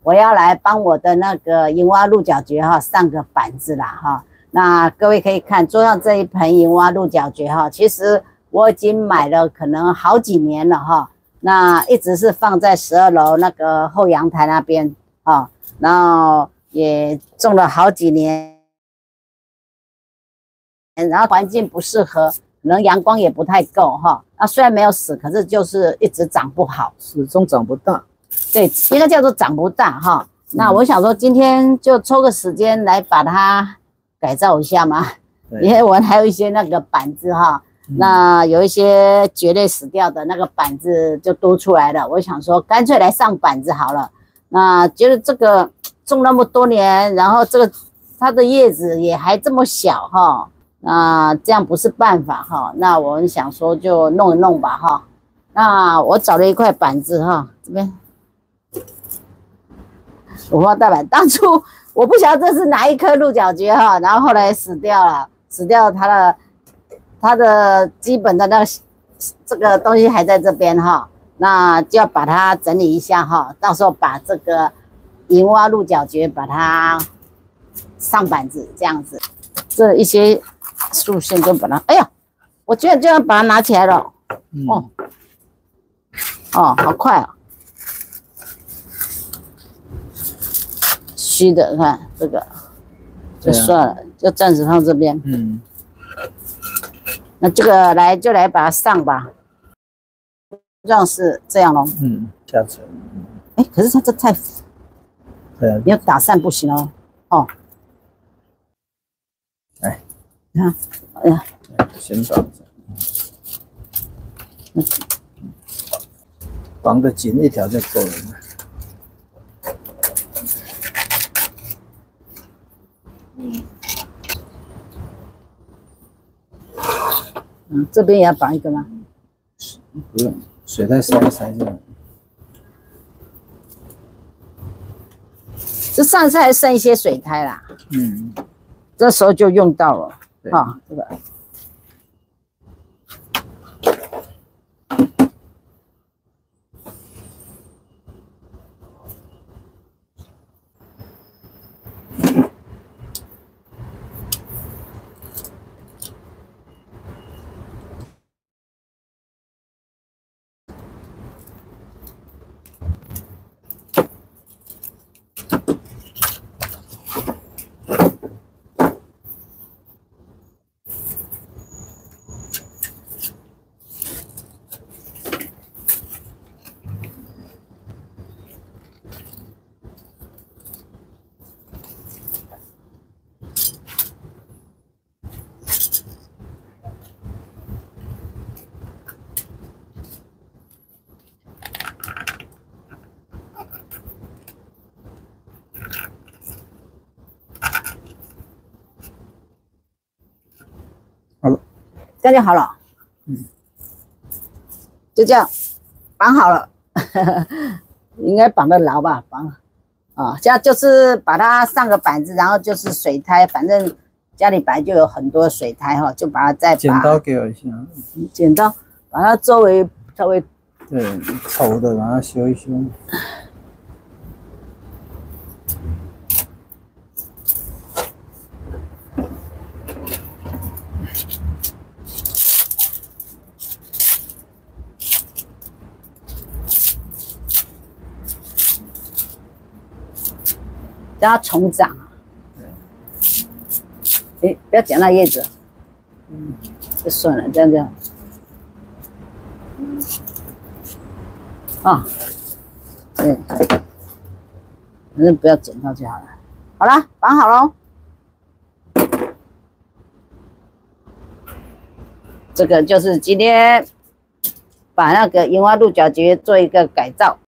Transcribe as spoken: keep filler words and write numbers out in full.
我要来帮我的那个银蛙鹿角蕨哈上个板子啦哈。那各位可以看桌上这一盆银蛙鹿角蕨哈，其实我已经买了可能好几年了哈。那一直是放在十二楼那个后阳台那边啊，然后也种了好几年，然后环境不适合，可能阳光也不太够哈。那虽然没有死，可是就是一直长不好， 始终长不大。 对，应该叫做长不大哈。那我想说，今天就抽个时间来把它改造一下嘛，因为我还有一些那个板子哈，嗯、那有一些蕨类死掉的那个板子就多出来了。我想说，干脆来上板子好了。那觉得这个种那么多年，然后这个它的叶子也还这么小哈，那这样不是办法哈。那我们想说就弄一弄吧哈。那我找了一块板子哈，这边。五花大板，当初我不晓得这是哪一颗鹿角蕨哈，然后后来死掉了，死掉它的它的基本的那个这个东西还在这边哈，那就要把它整理一下哈，到时候把这个银蛙鹿角蕨把它上板子这样子，这一些竖线就把它，哎呀，我居然就要把它拿起来了，嗯、哦哦，好快哦。虚的，看这个就算了，啊、就暂时放这边。嗯，那这个来就来把它上吧，这样是这样咯。 嗯，下层。 哎，可是它这太， 对啊， 你要打散不行哦。哦， 哎， 你看，哎呀， 先绑着，嗯，绑得紧一条就够了。嗯，这边也要绑一个吗？ 不用，水再塞一塞就。 这上次还剩一些水苔啦，嗯，这时候就用到了啊，这个。 好了， 这样就好了。嗯，就这样绑好了，应该绑得牢吧？绑啊，这样就是把它上个板子，然后就是水苔，反正家里本来就有很多水苔哈，就把它再把剪刀给我一下， 剪刀把它周围稍微对丑的把它修一修。 让它重长啊！哎，不要剪那叶子，嗯，就算了，这样这样。啊，对，反正不要剪到就好了。好了，绑好喽。这个就是今天把那个银花鹿角蕨做一个改造。